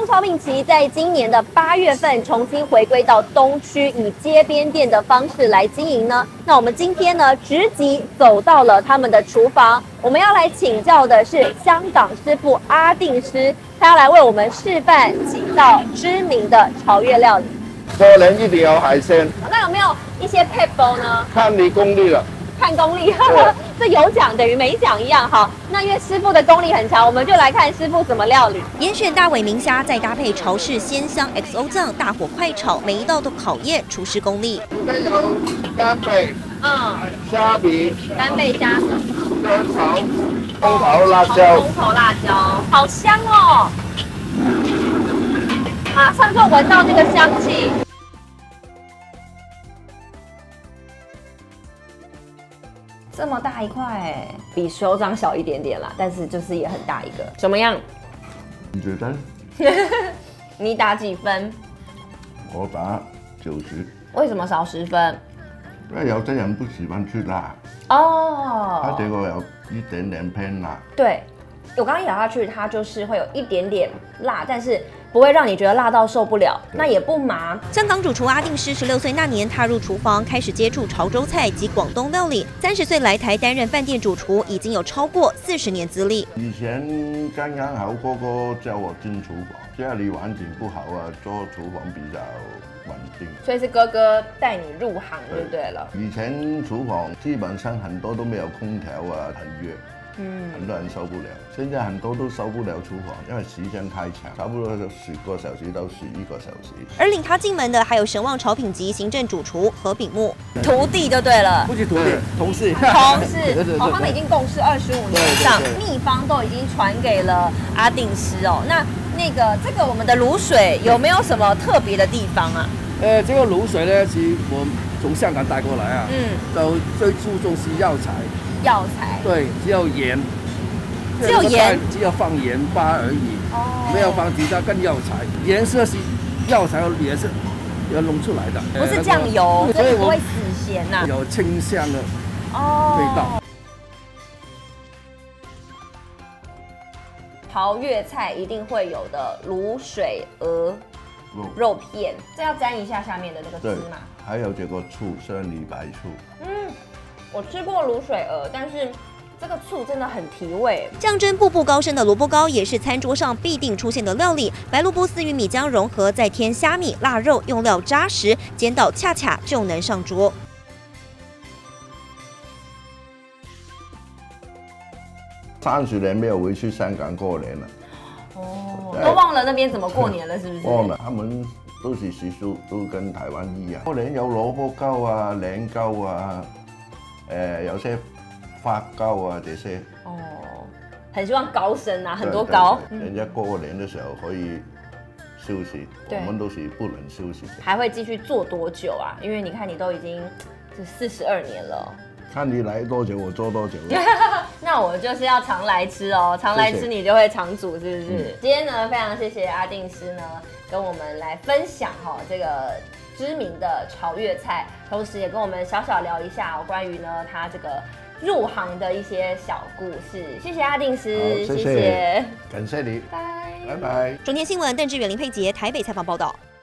超命旗在今年的8月份重新回归到东区，以街边店的方式来经营呢。那我们今天呢，直击走到了他们的厨房，我们要来请教的是香港师傅阿定师，他要来为我们示范几道知名的潮粤料理。 过年一定有海鲜， 那有没有一些配包呢？ 看你功力了。 看功力，这有奖等于没奖一样。好，那因为师傅的功力很强，我们就来看师傅怎么料理。 严选大尾明虾，再搭配潮式鲜香 XO 酱，大火快炒，每一道都考验厨师功力。 有干贝，虾皮， 干贝虾， 香草，葱头辣椒， 葱头辣椒，好香哦！马上就闻到这个香气。这么大一块哎，比手掌小一点点啦，但是就是也很大一个。怎么样？ 你觉得？ 你打几分？ 我打90。 为什么少10分？ 因为有些人不喜欢吃辣。 哦。 它这个有一点点偏辣。 对，我刚刚咬下去，它就是会有一点点辣，但是不会让你觉得辣到受不了，那也不麻。 香港主厨阿定师16岁那年踏入厨房，开始接触潮州菜及广东料理。30岁来台担任饭店主厨，已经有超过40年资历。 以前刚刚好哥哥叫我进厨房，家里环境不好啊，做厨房比较稳定。 所以是哥哥带你入行就对了。 以前厨房基本上很多都没有空调啊，很热。很多人受不了，现在很多都受不了厨房，因为时间太长，差不多10个小时到11个小时。 而领他进门的还有神旺潮品级行政主厨何炳木， 徒弟就对了， 不是徒弟，同事。 同事，哦，他们已经共事25年以上，秘方都已经传给了阿定师哦。这个我们的卤水有没有什么特别的地方啊？ 这个卤水呢，其实我们从香港带过来啊，就最注重是药材。 药材对，只有盐，只有放盐巴而已，没有放其他跟药材。颜色是药材的颜色要弄出来的， 不是酱油，所以不会死咸呐， 有清香的味道。 潮粤菜一定会有的卤水鹅肉片，这要沾一下下面的那个芝麻， 还有这个醋，生理白醋。 我吃过卤水鹅，但是这个醋真的很提味。 酱汁步步高升的萝卜糕也是餐桌上必定出现的料理。白萝卜丝与米浆融合，再添虾米、腊肉，用料扎实，煎到恰恰就能上桌。 30年没有回去香港过年了。 都忘了那边怎么过年了，是不是？ 忘了，他们都是习俗都跟台湾一样。过年有萝卜糕啊、年糕啊。有些发糕啊这些很希望高升啊，很多糕。 人家过年的时候可以休息，我们都是不能休息。 还会继续做多久啊？因为你看你都已经42年了。 看你来多久，我做多久。 那我就是要常来吃哦，常来吃你就会常煮，是不是？今天呢，非常谢谢阿定师呢，跟我们来分享这个知名的潮粤菜，同时也跟我们小小聊一下关于呢他这个入行的一些小故事。谢谢阿定师， 谢谢，感谢你，拜拜。 中天新闻邓志远、林佩杰台北采访报道。